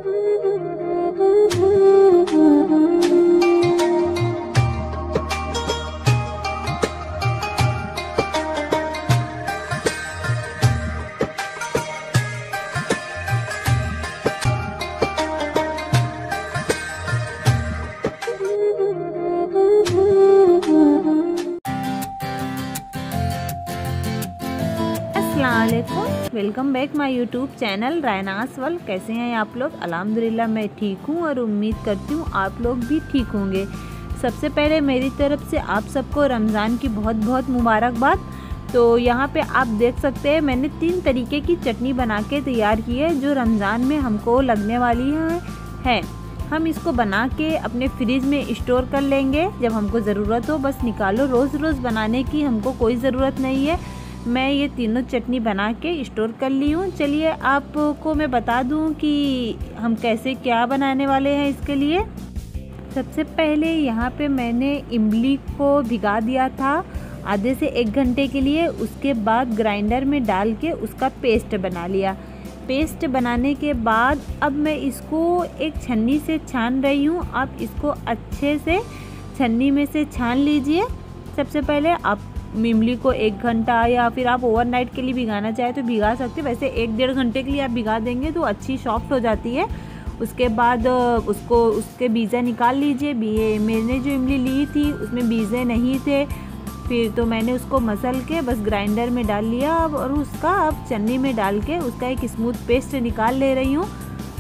अस्सलामुअलैकुम, welcome back my YouTube channel Rayna's world. कैसे हैं आप लोग? अल्हम्दुलिल्लाह मैं ठीक हूँ और उम्मीद करती हूँ आप लोग भी ठीक होंगे। सबसे पहले मेरी तरफ से आप सबको रमज़ान की बहुत बहुत मुबारकबाद। तो यहाँ पे आप देख सकते हैं मैंने 3 तरीके की चटनी बना के तैयार की है जो रमज़ान में हमको लगने वाली है। हम इसको बना के अपने फ्रिज में स्टोर कर लेंगे, जब हमको ज़रूरत हो बस निकालो। रोज़ रोज़ बनाने की हमको कोई ज़रूरत नहीं है। मैं ये तीनों चटनी बना के स्टोर कर ली हूँ। चलिए आपको मैं बता दूँ कि हम कैसे क्या बनाने वाले हैं। इसके लिए सबसे पहले यहाँ पे मैंने इमली को भिगा दिया था आधे से 1 घंटे के लिए। उसके बाद ग्राइंडर में डाल के उसका पेस्ट बना लिया। पेस्ट बनाने के बाद अब मैं इसको एक छन्नी से छान रही हूँ। आप इसको अच्छे से छन्नी में से छान लीजिए। सबसे पहले आप इमली को 1 घंटा या फिर आप ओवरनाइट के लिए भिगाना चाहे तो भिगा सकते हैं। वैसे 1-1.5 घंटे के लिए आप भिगा देंगे तो अच्छी सॉफ्ट हो जाती है। उसके बाद उसके बीजे निकाल लीजिए। मैंने जो इमली ली थी उसमें बीजे नहीं थे, फिर तो मैंने उसको मसल के बस ग्राइंडर में डाल लिया और उसका अब चन्नी में डाल के उसका एक स्मूथ पेस्ट निकाल ले रही हूँ।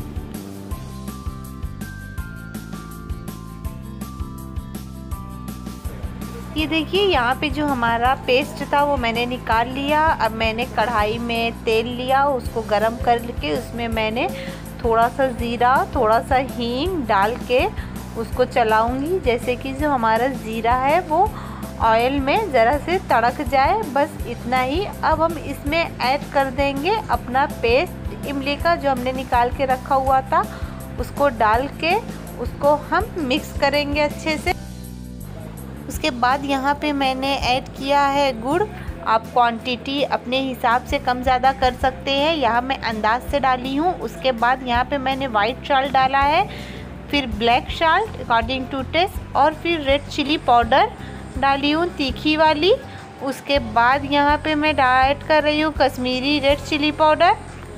ये देखिए यहाँ पे जो हमारा पेस्ट था वो मैंने निकाल लिया। अब मैंने कढ़ाई में तेल लिया, उसको गरम करके उसमें मैंने थोड़ा सा ज़ीरा, थोड़ा सा हींग डाल के उसको चलाऊंगी। जैसे कि जो हमारा ज़ीरा है वो ऑयल में ज़रा से तड़क जाए, बस इतना ही। अब हम इसमें ऐड कर देंगे अपना पेस्ट इमली का जो हमने निकाल के रखा हुआ था। उसको डाल के उसको हम मिक्स करेंगे अच्छे से। उसके बाद यहाँ पे मैंने ऐड किया है गुड़। आप क्वांटिटी अपने हिसाब से कम ज़्यादा कर सकते हैं, यहाँ मैं अंदाज से डाली हूँ। उसके बाद यहाँ पे मैंने वाइट सॉल्ट डाला है, फिर black salt according to taste, और फिर रेड चिली पाउडर डाली हूँ तीखी वाली। उसके बाद यहाँ पे मैं ऐड कर रही हूँ कश्मीरी रेड चिली पाउडर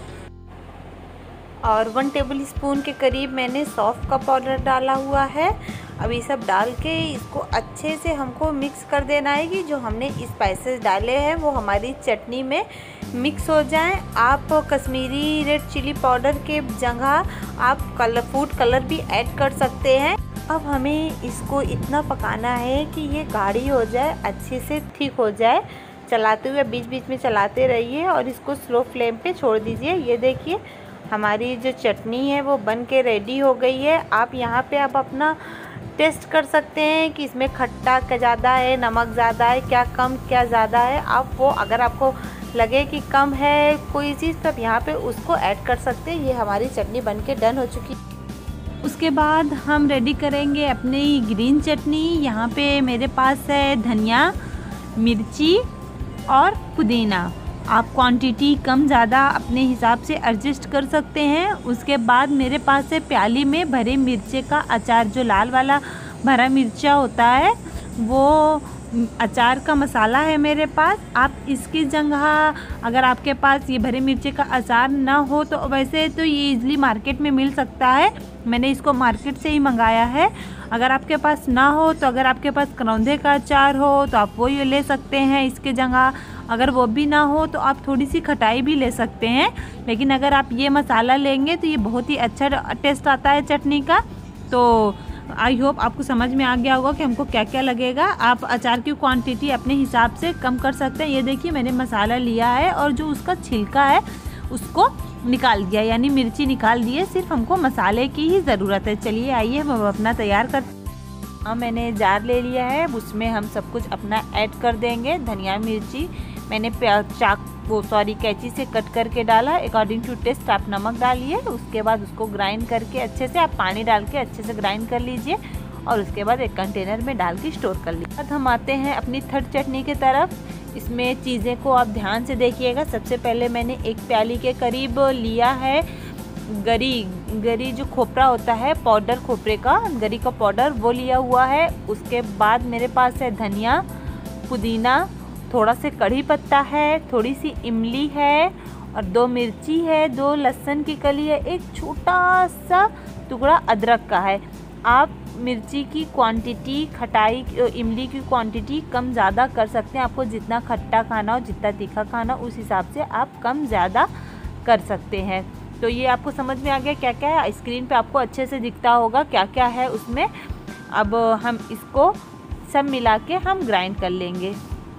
और 1 टेबल स्पून के करीब मैंने सौंफ का पाउडर डाला हुआ है। अब ये सब डाल के इसको अच्छे से हमको मिक्स कर देना है कि जो हमने स्पाइसेस डाले हैं वो हमारी चटनी में मिक्स हो जाएं। आप कश्मीरी रेड चिली पाउडर के जगह आप फूड कलर भी ऐड कर सकते हैं। अब हमें इसको इतना पकाना है कि ये गाढ़ी हो जाए, अच्छे से थिक हो जाए। चलाते हुए बीच बीच में चलाते रहिए और इसको स्लो फ्लेम पे छोड़ दीजिए। ये देखिए हमारी जो चटनी है वो बन के रेडी हो गई है। आप यहाँ पे आप अपना टेस्ट कर सकते हैं कि इसमें खट्टा क्या ज़्यादा है, नमक ज़्यादा है, क्या कम क्या ज़्यादा है। आप वो अगर आपको लगे कि कम है कोई चीज़ तो आप यहाँ पे उसको ऐड कर सकते हैं। ये हमारी चटनी बन के डन हो चुकी है। उसके बाद हम रेडी करेंगे अपनी ग्रीन चटनी। यहाँ पे मेरे पास है धनिया, मिर्ची और पुदीना। आप क्वांटिटी कम ज़्यादा अपने हिसाब से एडजस्ट कर सकते हैं। उसके बाद मेरे पास है प्याली में भरे मिर्चे का अचार, जो लाल वाला भरा मिर्चा होता है वो अचार का मसाला है मेरे पास। आप इसकी जगह अगर आपके पास ये भरे मिर्चे का अचार ना हो तो वैसे तो ये इजीली मार्केट में मिल सकता है, मैंने इसको मार्केट से ही मंगाया है। अगर आपके पास ना हो तो अगर आपके पास करौंदे का अचार हो तो आप वो ये ले सकते हैं इसके जगह। अगर वो भी ना हो तो आप थोड़ी सी खटाई भी ले सकते हैं, लेकिन अगर आप ये मसाला लेंगे तो ये बहुत ही अच्छा टेस्ट आता है चटनी का। तो आई होप आपको समझ में आ गया होगा कि हमको क्या क्या लगेगा। आप अचार की क्वांटिटी अपने हिसाब से कम कर सकते हैं। ये देखिए मैंने मसाला लिया है और जो उसका छिलका है उसको निकाल दिया, यानी मिर्ची निकाल दी है। सिर्फ हमको मसाले की ही ज़रूरत है। चलिए आइए हम अपना तैयार करते। हाँ मैंने जार ले लिया है, उसमें हम सब कुछ अपना ऐड कर देंगे। धनिया मिर्ची मैंने कैंची से कट करके डाला। अकॉर्डिंग टू टेस्ट आप नमक डालिए। उसके बाद उसको ग्राइंड करके अच्छे से आप पानी डाल के अच्छे से ग्राइंड कर लीजिए और उसके बाद एक कंटेनर में डाल के स्टोर कर लीजिए। अब हम आते हैं अपनी थर्ड चटनी की तरफ। इसमें चीज़ें को आप ध्यान से देखिएगा। सबसे पहले मैंने 1 प्याली के करीब लिया है गरी जो खोपरा होता है, पाउडर खोपरे का, गरी का पाउडर वो लिया हुआ है। उसके बाद मेरे पास है धनिया, पुदीना, थोड़ा से कढ़ी पत्ता है, थोड़ी सी इमली है और 2 मिर्ची है, 2 लहसुन की कली है, एक छोटा सा टुकड़ा अदरक का है। आप मिर्ची की क्वांटिटी, खटाई, इमली की क्वांटिटी कम ज़्यादा कर सकते हैं। आपको जितना खट्टा खाना हो, जितना तीखा खाना हो, उस हिसाब से आप कम ज़्यादा कर सकते हैं। तो ये आपको समझ में आ गया क्या क्या है। स्क्रीन पे आपको अच्छे से दिखता होगा क्या क्या है उसमें। अब हम इसको सब मिला के हम ग्राइंड कर लेंगे।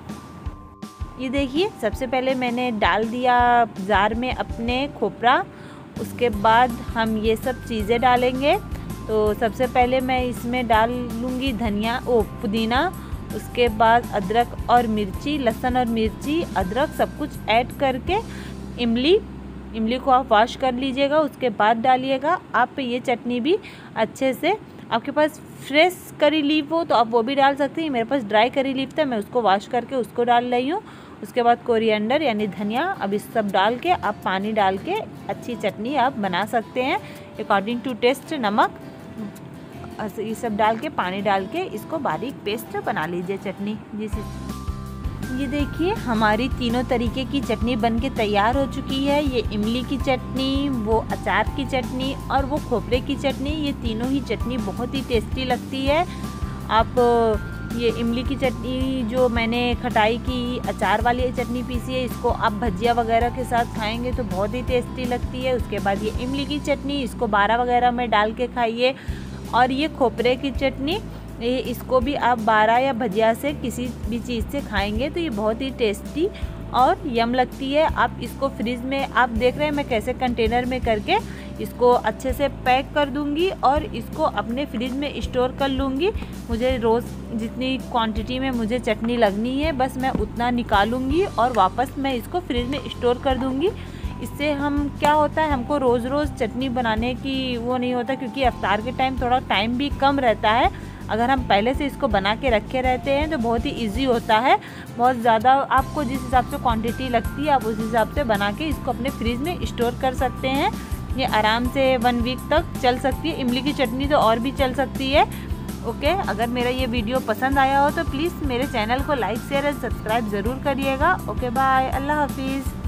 ये देखिए, सबसे पहले मैंने डाल दिया जार में अपने खोपरा। उसके बाद हम ये सब चीज़ें डालेंगे। तो सबसे पहले मैं इसमें डाल लूँगी धनिया, पुदीना, उसके बाद अदरक और मिर्ची, लहसुन और मिर्ची, अदरक सब कुछ ऐड करके इमली को आप वॉश कर लीजिएगा, उसके बाद डालिएगा। आप ये चटनी भी अच्छे से, आपके पास फ्रेश करी लीफ हो तो आप वो भी डाल सकते हैं। मेरे पास ड्राई करी लीफ था, मैं उसको वॉश करके उसको डाल रही हूँ। उसके बाद कोरिएंडर यानी धनिया, अब इस सब डाल के आप पानी डाल के अच्छी चटनी आप बना सकते हैं। अकॉर्डिंग टू टेस्ट नमक, ये सब डाल के, पानी डाल के इसको बारीक पेस्ट बना लीजिए चटनी। ये देखिए, हमारी तीनों तरीके की चटनी बनके तैयार हो चुकी है। ये इमली की चटनी, वो अचार की चटनी और वो खोपरे की चटनी। ये तीनों ही चटनी बहुत ही टेस्टी लगती है। आप ये इमली की चटनी जो मैंने खटाई की अचार वाली चटनी पीसी है, इसको आप भजिया वगैरह के साथ खाएंगे तो बहुत ही टेस्टी लगती है। उसके बाद ये इमली की चटनी, इसको बारा वगैरह में डाल के खाइए। और ये खोपरे की चटनी, इसको भी आप बारा या भजिया से किसी भी चीज़ से खाएंगे तो ये बहुत ही टेस्टी और यम लगती है। आप इसको फ्रिज में, आप देख रहे हैं मैं कैसे कंटेनर में करके इसको अच्छे से पैक कर दूंगी और इसको अपने फ्रिज में स्टोर कर लूँगी। मुझे रोज़ जितनी क्वांटिटी में मुझे चटनी लगनी है बस मैं उतना निकालूंगी और वापस मैं इसको फ्रिज में स्टोर कर दूंगी। इससे हम क्या होता है, हमको रोज़ रोज़ चटनी बनाने की वो नहीं होता, क्योंकि इफ्तार के टाइम थोड़ा टाइम भी कम रहता है। अगर हम पहले से इसको बना के रखे रहते हैं तो बहुत ही इजी होता है। बहुत ज़्यादा आपको जिस हिसाब से क्वांटिटी लगती है आप उस हिसाब से बना के इसको अपने फ्रिज में स्टोर कर सकते हैं। ये आराम से 1 वीक तक चल सकती है। इमली की चटनी तो और भी चल सकती है। ओके, अगर मेरा ये वीडियो पसंद आया हो तो प्लीज़ मेरे चैनल को लाइक, शेयर और सब्सक्राइब ज़रूर करिएगा। ओके, बाय, अल्लाह हाफिज़।